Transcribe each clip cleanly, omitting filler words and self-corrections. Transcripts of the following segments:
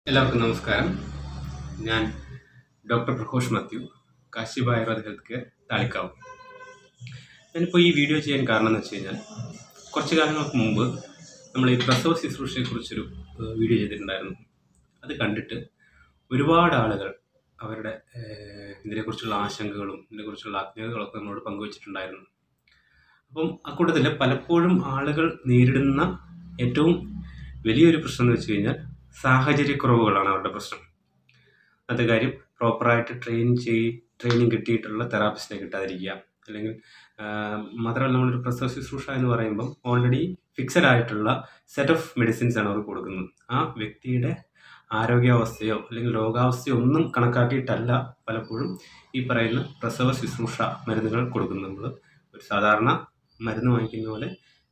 എല്ലാവർക്കും നമസ്കാരം. ഞാൻ Dr.Praghosh Mathew, Kasyapa Ayurveda Healthcare, Thalikkavu. ഞാനിപ്പോൾ ഈ വീഡിയോ ചെയ്യാൻ കാരണം എന്ന് വെച്ച് കഴിഞ്ഞാൽ കുറച്ച് കാലങ്ങൾക്ക് മുമ്പ് നമ്മൾ ഈ പ്രസവ ശുശ്രൂഷയെക്കുറിച്ചൊരു വീഡിയോ ചെയ്തിട്ടുണ്ടായിരുന്നു. അത് കണ്ടിട്ട് ഒരുപാട് ആളുകൾ അവരുടെ ഇതിനെക്കുറിച്ചുള്ള ആശങ്കകളും ഇതിനെക്കുറിച്ചുള്ള അജ്ഞതകളൊക്കെ നമ്മളോട് പങ്കുവച്ചിട്ടുണ്ടായിരുന്നു. അപ്പം അക്കൂട്ടത്തിൽ പലപ്പോഴും ആളുകൾ നേരിടുന്ന ഏറ്റവും വലിയൊരു പ്രശ്നം എന്ന് വെച്ച് കഴിഞ്ഞാൽ സാഹചര്യക്കുറവുകളാണ് അവരുടെ പ്രശ്നം. അത് കാര്യം പ്രോപ്പറായിട്ട് ട്രെയിനിങ് കിട്ടിയിട്ടുള്ള തെറാപ്പിസ്റ്റിനെ കിട്ടാതിരിക്കുക, അല്ലെങ്കിൽ മാത്രമല്ല നമ്മളൊരു പ്രസവ ശുശ്രൂഷ എന്ന് പറയുമ്പം ഓൾറെഡി ഫിക്സഡ് ആയിട്ടുള്ള സെറ്റ് ഓഫ് മെഡിസിൻസ് ആണ് അവർ കൊടുക്കുന്നത്. ആ വ്യക്തിയുടെ ആരോഗ്യാവസ്ഥയോ അല്ലെങ്കിൽ രോഗാവസ്ഥയോ ഒന്നും കണക്കാക്കിയിട്ടല്ല പലപ്പോഴും ഈ പറയുന്ന പ്രസവ ശുശ്രൂഷ മരുന്നുകൾ കൊടുക്കുന്നത്. നമ്മൾ ഒരു സാധാരണ മരുന്ന് വാങ്ങിക്കുന്ന പോലെ,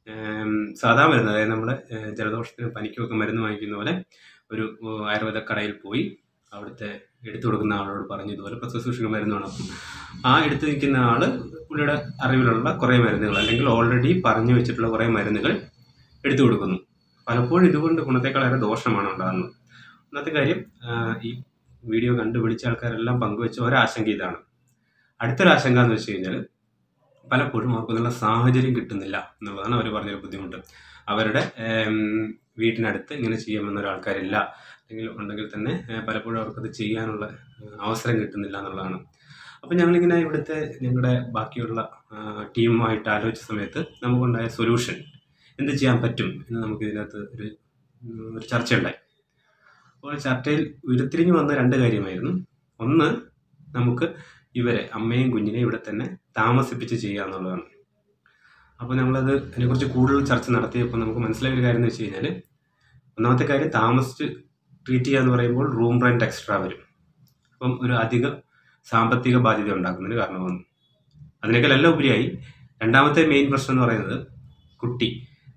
സാധാ മരുന്ന്, അതായത് നമ്മൾ ജലദോഷത്തിനും പനിക്കുമൊക്കെ മരുന്ന് വാങ്ങിക്കുന്ന പോലെ ഒരു ആയുർവേദ കടയിൽ പോയി അവിടുത്തെ എടുത്തു കൊടുക്കുന്ന ആളോട് പറഞ്ഞു ഇതുപോലെ പ്രസവ ശുശ്രൂഷ മരുന്ന് വേണം. അപ്പം ആ എടുത്തു നിൽക്കുന്ന ആൾ പുള്ളിയുടെ അറിവിലുള്ള കുറേ മരുന്നുകൾ അല്ലെങ്കിൽ ഓൾറെഡി പറഞ്ഞു വെച്ചിട്ടുള്ള കുറേ മരുന്നുകൾ എടുത്തു കൊടുക്കുന്നു. പലപ്പോഴും ഇതുകൊണ്ട് ഗുണത്തെക്കാളേറെ ദോഷമാണ് ഉണ്ടാകുന്നത്. ഒന്നാമത്തെ കാര്യം, ഈ വീഡിയോ കണ്ടുപിടിച്ച ആൾക്കാരെല്ലാം പങ്കുവെച്ച ഒരാശങ്ക ഇതാണ്. അടുത്തൊരു ആശങ്ക എന്ന് വെച്ച് കഴിഞ്ഞാൽ പലപ്പോഴും അവർക്കൊന്നുള്ള സാഹചര്യം കിട്ടുന്നില്ല എന്നുള്ളതാണ് അവർ പറഞ്ഞൊരു ബുദ്ധിമുട്ട്. അവരുടെ വീട്ടിനടുത്ത് ഇങ്ങനെ ചെയ്യാമെന്നൊരാൾക്കാരില്ല, അല്ലെങ്കിൽ ഉണ്ടെങ്കിൽ തന്നെ പലപ്പോഴും അവർക്കത് ചെയ്യാനുള്ള അവസരം കിട്ടുന്നില്ല എന്നുള്ളതാണ്. അപ്പം ഞങ്ങളിങ്ങനെ ഞങ്ങളുടെ ബാക്കിയുള്ള ടീമുമായിട്ട് ആലോചിച്ച സമയത്ത് നമുക്കുണ്ടായ സൊല്യൂഷൻ എന്ത് ചെയ്യാൻ പറ്റും എന്ന് നമുക്ക് ഇതിനകത്ത് ഒരു ചർച്ചയുണ്ടായി. അപ്പോൾ ചർച്ചയിൽ ഉരുത്തിരിഞ്ഞു വന്ന രണ്ട് കാര്യമായിരുന്നു. ഒന്ന്, നമുക്ക് ഇവരെ അമ്മയും കുഞ്ഞിനെയും ഇവിടെ തന്നെ താമസിപ്പിച്ച് ചെയ്യുക എന്നുള്ളതാണ്. അപ്പോൾ നമ്മളത് അതിനെക്കുറിച്ച് കൂടുതൽ ചർച്ച നടത്തിയപ്പോൾ നമുക്ക് മനസ്സിലായ ഒരു കാര്യം എന്ന് വെച്ച് കഴിഞ്ഞാൽ, ഒന്നാമത്തെ കാര്യം, താമസിച്ച് ട്രീറ്റ് ചെയ്യുക എന്ന് പറയുമ്പോൾ റൂം റെൻറ്റ് എക്സ്ട്രാ വരും. അപ്പം ഒരു അധിക സാമ്പത്തിക ബാധ്യത ഉണ്ടാക്കുന്നതിന് കാരണമാണ്. അതിനേക്കാളെല്ലാം ഉപരിയായി രണ്ടാമത്തെ മെയിൻ പ്രശ്നം എന്ന് പറയുന്നത്, കുട്ടി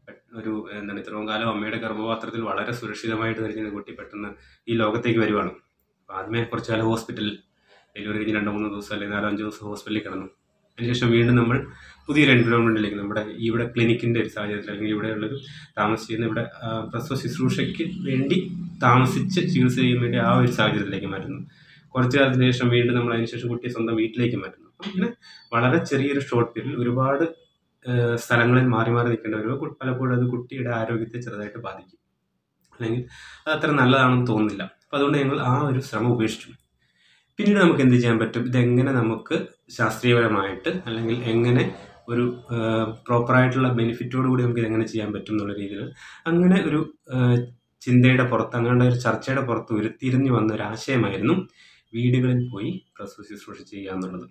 ഇത്രയും കാലം അമ്മയുടെ ഗർഭപാത്രത്തിൽ വളരെ സുരക്ഷിതമായിട്ട് നിൽക്കുന്ന കുട്ടി പെട്ടെന്ന് ഈ ലോകത്തേക്ക് വരുവാണ്. അപ്പോൾ ആദ്യമേ കുറച്ച് കാലം ഹോസ്പിറ്റലിൽ ഡെലിവറി കഴിഞ്ഞ് 2-3 ദിവസം അല്ലെങ്കിൽ 4-5 ദിവസം ഹോസ്പിറ്റലിൽ കിടന്നു. അതിനുശേഷം വീണ്ടും നമ്മൾ പുതിയൊരു എൻവയോൺമെൻറ്റിലേക്ക്, നമ്മുടെ ഇവിടെ ക്ലിനിക്കിൻ്റെ ഒരു സാഹചര്യത്തിൽ അല്ലെങ്കിൽ ഇവിടെയുള്ളൊരു താമസിക്കുന്ന ഇവിടെ പ്രസവ ശുശ്രൂഷയ്ക്ക് വേണ്ടി താമസിച്ച് ചികിത്സ ചെയ്യാൻ വേണ്ടി ആ ഒരു സാഹചര്യത്തിലേക്ക് മാറ്റുന്നു. കുറച്ച് കാലത്തിന് ശേഷം വീണ്ടും നമ്മൾ അതിനുശേഷം കുട്ടിയെ സ്വന്തം വീട്ടിലേക്ക് മാറ്റുന്നു. അപ്പം ഇങ്ങനെ വളരെ ചെറിയൊരു ഷോർട്ട് പീരീഡിൽ ഒരുപാട് സ്ഥലങ്ങളിൽ മാറി മാറി നിൽക്കേണ്ടി വരുമ്പോൾ പലപ്പോഴും അത് കുട്ടിയുടെ ആരോഗ്യത്തെ ചെറുതായിട്ട് ബാധിക്കും, അല്ലെങ്കിൽ അത് അത്ര നല്ലതാണെന്ന് തോന്നുന്നില്ല. അപ്പോൾ അതുകൊണ്ട് ഞങ്ങൾ ആ ഒരു ശ്രമം ഉപേക്ഷിച്ചു. പിന്നീട് നമുക്ക് എന്ത് ചെയ്യാൻ പറ്റും, ഇതെങ്ങനെ നമുക്ക് ശാസ്ത്രീയപരമായിട്ട് അല്ലെങ്കിൽ എങ്ങനെ ഒരു പ്രോപ്പറായിട്ടുള്ള ബെനിഫിറ്റോട് കൂടി നമുക്ക് ഇതെങ്ങനെ ചെയ്യാൻ പറ്റും എന്നുള്ള രീതിയിൽ അങ്ങനെ ഒരു ചിന്തയുടെ പുറത്ത്, അങ്ങനെ ഒരു ചർച്ചയുടെ പുറത്ത് ഉരുത്തിരിഞ്ഞു വന്ന ഒരു ആശയമായിരുന്നു വീടുകളിൽ പോയി പ്രസവ ശുശ്രൂഷ ചെയ്യുക എന്നുള്ളത്.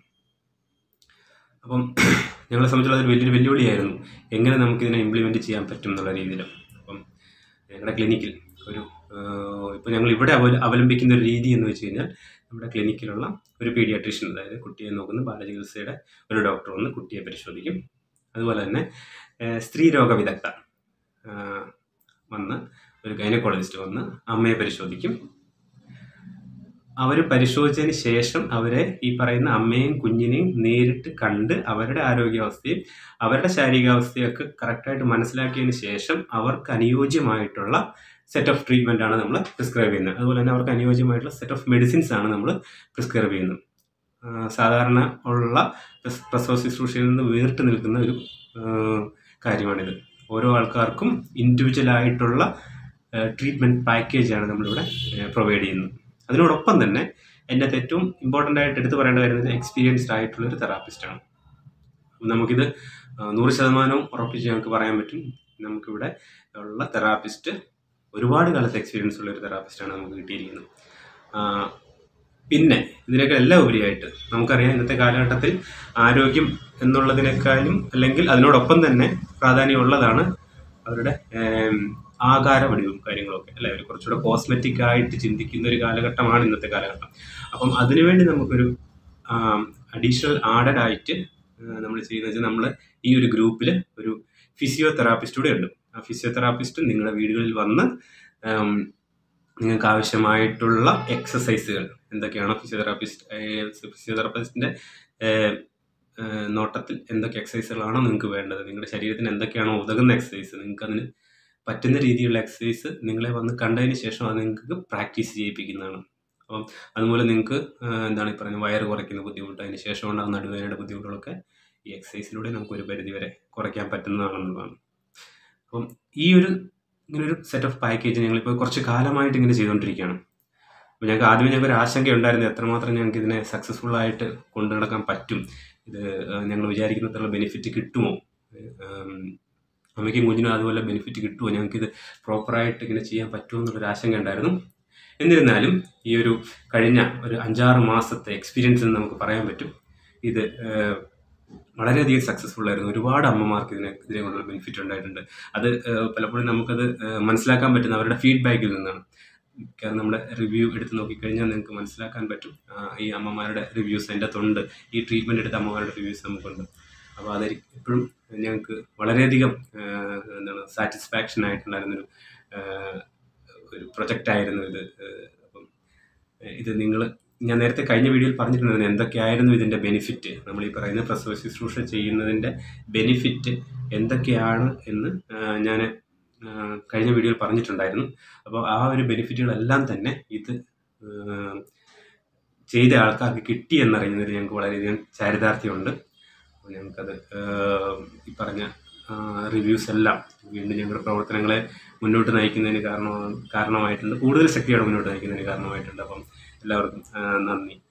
അപ്പം ഞങ്ങളെ സംബന്ധിച്ചുള്ള ഒരു വലിയൊരു വെല്ലുവിളിയായിരുന്നു, എങ്ങനെ നമുക്കിതിനെ ഇംപ്ലിമെൻറ്റ് ചെയ്യാൻ പറ്റും എന്നുള്ള രീതിയിൽ. അപ്പം ഞങ്ങളുടെ ക്ലിനിക്കിൽ ഇപ്പോൾ ഞങ്ങൾ ഇവിടെ അവലംബിക്കുന്ന ഒരു രീതി എന്ന് വെച്ച് കഴിഞ്ഞാൽ, നമ്മുടെ ക്ലിനിക്കിലുള്ള ഒരു പീഡിയാട്രീഷ്യൻ, അതായത് കുട്ടിയെ നോക്കുന്ന ബാലചികിത്സയുടെ ഒരു ഡോക്ടർ വന്ന് കുട്ടിയെ പരിശോധിക്കും. അതുപോലെ തന്നെ സ്ത്രീരോഗ വിദഗ്ധ വന്ന്, ഒരു ഗൈനക്കോളജിസ്റ്റ് വന്ന് അമ്മയെ പരിശോധിക്കും. അവർ പരിശോധിച്ചതിന് ശേഷം അവരെ ഈ പറയുന്ന അമ്മയും കുഞ്ഞിനെയും നേരിട്ട് കണ്ട് അവരുടെ ആരോഗ്യാവസ്ഥയും അവരുടെ ശാരീരികാവസ്ഥയൊക്കെ കറക്റ്റായിട്ട് മനസ്സിലാക്കിയതിന് ശേഷം അവർക്ക് അനുയോജ്യമായിട്ടുള്ള സെറ്റ് ഓഫ് ട്രീറ്റ്മെൻ്റ് ആണ് നമ്മൾ പ്രിസ്ക്രൈബ് ചെയ്യുന്നത്. അതുപോലെ തന്നെ അവർക്ക് അനുയോജ്യമായിട്ടുള്ള സെറ്റ് ഓഫ് മെഡിസിൻസ് ആണ് നമ്മൾ പ്രിസ്ക്രൈബ് ചെയ്യുന്നത്. സാധാരണ ഉള്ള പ്രസവ ശുശ്രൂഷയിൽ നിന്ന് വേറിട്ട് നിൽക്കുന്ന ഒരു കാര്യമാണിത്. ഓരോ ആൾക്കാർക്കും ഇൻഡിവിജ്വലായിട്ടുള്ള ട്രീറ്റ്മെൻറ്റ് പാക്കേജാണ് നമ്മളിവിടെ പ്രൊവൈഡ് ചെയ്യുന്നത്. അതിനോടൊപ്പം തന്നെ എൻ്റെ ഏറ്റവും ഇമ്പോർട്ടൻ്റ് ആയിട്ട് എടുത്ത് പറയേണ്ട കാര്യം, എക്സ്പീരിയൻസ്ഡ് ആയിട്ടുള്ളൊരു തെറാപ്പിസ്റ്റാണ്. നമുക്കിത് 100% ഉറപ്പിച്ച് ഞങ്ങൾക്ക് പറയാൻ പറ്റും, നമുക്കിവിടെ ഉള്ള തെറാപ്പിസ്റ്റ് ഒരുപാട് കാലത്തെ എക്സ്പീരിയൻസ് ഉള്ള ഒരു തെറാപ്പിസ്റ്റാണ് നമുക്ക് കിട്ടിയിരിക്കുന്നത്. പിന്നെ ഇതിനൊക്കെ എല്ലാം ഉപരിയായിട്ട് നമുക്കറിയാം, ഇന്നത്തെ കാലഘട്ടത്തിൽ ആരോഗ്യം എന്നുള്ളതിനേക്കാളും അല്ലെങ്കിൽ അതിനോടൊപ്പം തന്നെ പ്രാധാന്യമുള്ളതാണ് അവരുടെ ആകാര വടിവും കാര്യങ്ങളൊക്കെ, അല്ലെ? അവർ കുറച്ചുകൂടെ കോസ്മെറ്റിക് ആയിട്ട് ചിന്തിക്കുന്ന ഒരു കാലഘട്ടമാണ് ഇന്നത്തെ കാലഘട്ടം. അപ്പം അതിനുവേണ്ടി നമുക്കൊരു അഡീഷണൽ ആഡഡ് ആയിട്ട് നമ്മൾ ചെയ്യുന്നത് വെച്ചാൽ, നമ്മൾ ഈ ഒരു ഗ്രൂപ്പിൽ ഒരു ഫിസിയോതെറാപ്പിസ്റ്റ് കൂടെ ഉണ്ട്. ആ ഫിസിയോതെറാപ്പിസ്റ്റ് നിങ്ങളുടെ വീടുകളിൽ വന്ന് നിങ്ങൾക്ക് ആവശ്യമായിട്ടുള്ള എക്സസൈസുകൾ എന്തൊക്കെയാണോ, ഫിസിയോതെറാപ്പിസ്റ്റിൻ്റെ നോട്ടത്തിൽ എന്തൊക്കെ എക്സസൈസുകളാണോ നിങ്ങൾക്ക് വേണ്ടത്, നിങ്ങളുടെ ശരീരത്തിന് എന്തൊക്കെയാണോ ഉതകുന്ന എക്സസൈസ്, നിങ്ങൾക്ക് അതിന് പറ്റുന്ന രീതിയിലുള്ള എക്സസൈസ് നിങ്ങളെ വന്ന് കണ്ടതിന് ശേഷം അത് നിങ്ങൾക്ക് പ്രാക്ടീസ് ചെയ്യിപ്പിക്കുന്നതാണ്. അപ്പം അതുപോലെ നിങ്ങൾക്ക് എന്താണ് ഈ പറയുന്നത് വയറ് കുറയ്ക്കുന്ന ബുദ്ധിമുട്ട്, അതിന് ശേഷം ഉണ്ടാകുന്ന നടുവേദനയുടെ ബുദ്ധിമുട്ടുകളൊക്കെ ഈ എക്സസൈസിലൂടെ നമുക്കൊരു പരിധി വരെ കുറയ്ക്കാൻ പറ്റുന്നതാണെന്നുള്ളതാണ്. അപ്പം ഈ ഇങ്ങനൊരു സെറ്റ് ഓഫ് പാക്കേജ് ഞങ്ങളിപ്പോൾ കുറച്ച് കാലമായിട്ട് ഇങ്ങനെ ചെയ്തുകൊണ്ടിരിക്കുകയാണ്. അപ്പോൾ ഞങ്ങൾക്ക് ആദ്യമേ ഞങ്ങൾക്ക് ഒരു ആശങ്ക ഉണ്ടായിരുന്നു എത്രമാത്രം ഞങ്ങൾക്ക് ഇതിനെ സക്സസ്ഫുള്ളായിട്ട് കൊണ്ടു നടക്കാൻ പറ്റും, ഇത് ഞങ്ങൾ വിചാരിക്കുന്നത്ര ബെനിഫിറ്റ് കിട്ടുമോ, അമ്മയ്ക്കും കുഞ്ഞിനും അതുപോലെ ബെനിഫിറ്റ് കിട്ടുമോ, ഞങ്ങൾക്കിത് പ്രോപ്പറായിട്ട് ഇങ്ങനെ ചെയ്യാൻ പറ്റുമോ എന്നുള്ളൊരു ആശങ്ക ഉണ്ടായിരുന്നു. എന്നിരുന്നാലും ഈ കഴിഞ്ഞ ഒരു 5-6 മാസത്തെ എക്സ്പീരിയൻസിൽ നമുക്ക് പറയാൻ പറ്റും ഇത് വളരെയധികം സക്സസ്ഫുൾ ആയിരുന്നു. ഒരുപാട് അമ്മമാർക്ക് ഇതിനെ കൊണ്ടുള്ള ബെനിഫിറ്റ് ഉണ്ടായിട്ടുണ്ട്. അത് പലപ്പോഴും നമുക്കത് മനസ്സിലാക്കാൻ പറ്റുന്ന അവരുടെ ഫീഡ്ബാക്കിൽ നിന്നാണ്. കാരണം നമ്മുടെ റിവ്യൂ എടുത്ത് നോക്കിക്കഴിഞ്ഞാൽ നിങ്ങൾക്ക് മനസ്സിലാക്കാൻ പറ്റും. ഈ അമ്മമാരുടെ റിവ്യൂസ് അതിൻ്റെ അകത്തുണ്ട്, ഈ ട്രീറ്റ്മെൻറ്റ് എടുത്ത അമ്മമാരുടെ റിവ്യൂസ് നമുക്കുണ്ട്. അപ്പോൾ അത് എപ്പോഴും ഞങ്ങൾക്ക് വളരെയധികം സാറ്റിസ്ഫാക്ഷൻ ആയിട്ടുണ്ടായിരുന്നൊരു പ്രൊജക്റ്റായിരുന്നു ഇത്. അപ്പം ഇത് ഞാൻ നേരത്തെ കഴിഞ്ഞ വീഡിയോയിൽ പറഞ്ഞിട്ടുണ്ടായിരുന്നു എന്തൊക്കെയായിരുന്നു ഇതിൻ്റെ ബെനിഫിറ്റ്, നമ്മൾ ഈ പറയുന്ന പ്രസവ ശുശ്രൂഷ ചെയ്യുന്നതിൻ്റെ ബെനിഫിറ്റ് എന്തൊക്കെയാണ് എന്ന് ഞാൻ കഴിഞ്ഞ വീഡിയോയിൽ പറഞ്ഞിട്ടുണ്ടായിരുന്നു. അപ്പോൾ ആ ഒരു ബെനിഫിറ്റുകളെല്ലാം തന്നെ ഇത് ചെയ്ത ആൾക്കാർക്ക് കിട്ടി എന്നറിയുന്നതിൽ ഞങ്ങൾക്ക് വളരെയധികം ചാരിതാർത്ഥ്യമുണ്ട്. അപ്പോൾ ഞങ്ങൾക്കത് ഈ പറഞ്ഞ റിവ്യൂസ് എല്ലാം വീണ്ടും ഞങ്ങളുടെ പ്രവർത്തനങ്ങളെ മുന്നോട്ട് നയിക്കുന്നതിന് കാരണമായിട്ടുണ്ട്, കൂടുതൽ ശക്തിയോടെ മുന്നോട്ട് നയിക്കുന്നതിന് കാരണമായിട്ടുണ്ട്. അപ്പം എല്ലാവർക്കും നന്ദി.